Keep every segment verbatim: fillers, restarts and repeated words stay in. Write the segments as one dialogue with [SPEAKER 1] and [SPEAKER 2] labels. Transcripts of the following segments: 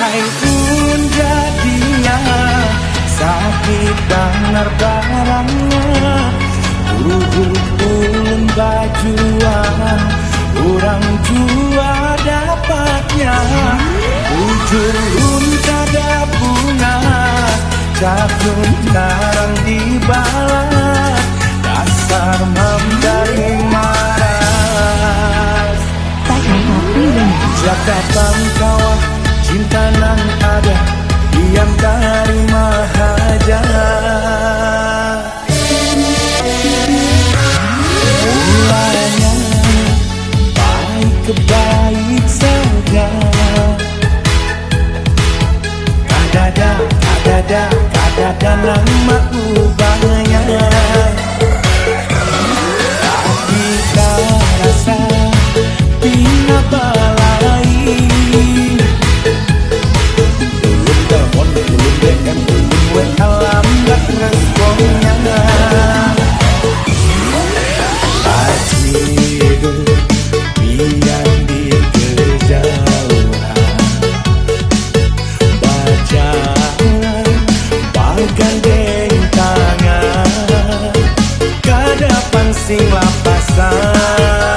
[SPEAKER 1] Hai pun jadinya sakit benar barangnya. Ulun bajuan orang jua dapatnya. Ujur un kada bunga jatuh jarang dibalas. Dasar memberi maras. Jaga bangkawah cinta nang ada yang terima haja. Mulanya baik ke baik saja. Kadada, kadada, kadada nang makubahnya. Tapi rasa bina balai. Ulun telepon, ulun D M, ulun W A lambat responnya. Ajidu biar di kejauhan. Bajalan bagandeng tangan. Kadapan sing lapasan.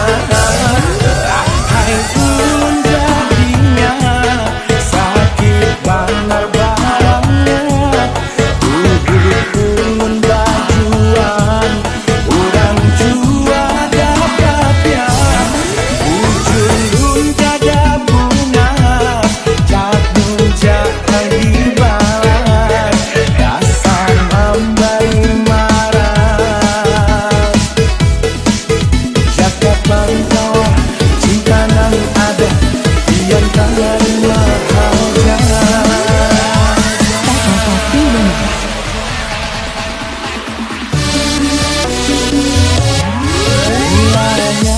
[SPEAKER 1] Hai ulun jadinya sakit banar barangnya. Ulun bajuan orang jua dapatnya. Ujung kada bunga jatuh jangan dibalas. Dasar memberi maras. Jaga bangkawah cinta nang ada yang terima haja. Mulanya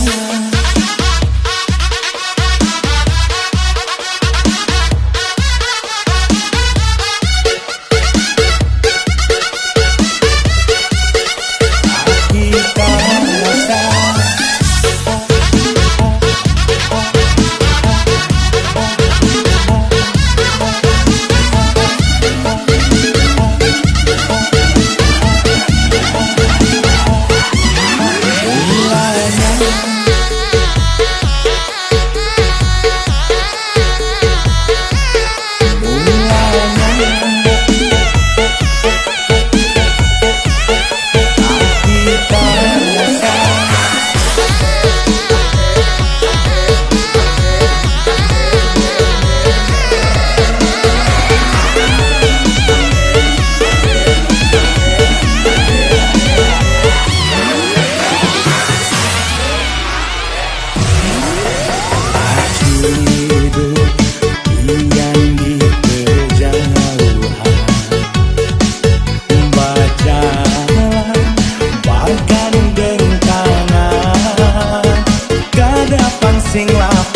[SPEAKER 1] kita rasa. Hidup yang di kejauhan. Bajalan bagandeng tangan. Kadapan sing lapar.